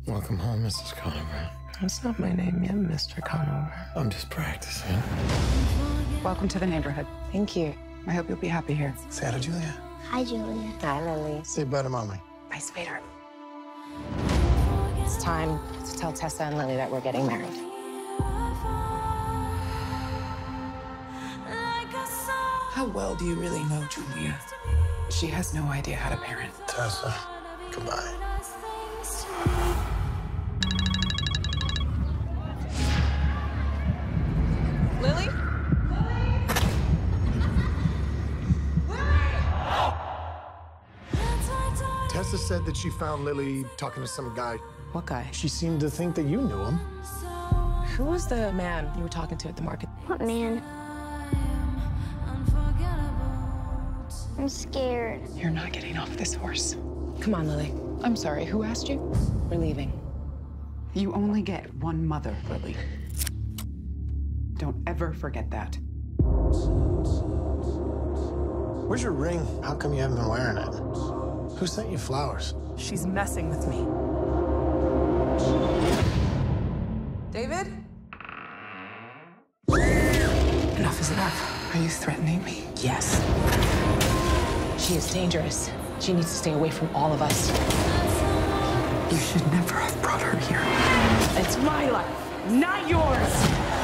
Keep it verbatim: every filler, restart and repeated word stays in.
Welcome home, Missus Connover. That's not my name yet, Mister Connover. I'm just practicing. Welcome to the neighborhood. Thank you. I hope you'll be happy here. Say hi to Julia. Hi, Julia. Hi, Lily. Say bye to Mommy. Bye, sweetheart. It's time to tell Tessa and Lily that we're getting married. How well do you really know Julia? She has no idea how to parent. Tessa, goodbye. Lily? Tessa said that she found Lily talking to some guy. What guy? She seemed to think that you knew him. Who was the man you were talking to at the market? What man? I'm scared. You're not getting off this horse. Come on, Lily. I'm sorry, who asked you? We're leaving. You only get one mother, Lily. Don't ever forget that. Where's your ring? How come you haven't been wearing it? Who sent you flowers? She's messing with me. David? Enough is enough. Are you threatening me? Yes. She is dangerous. She needs to stay away from all of us. You should never have brought her here. It's my life, not yours.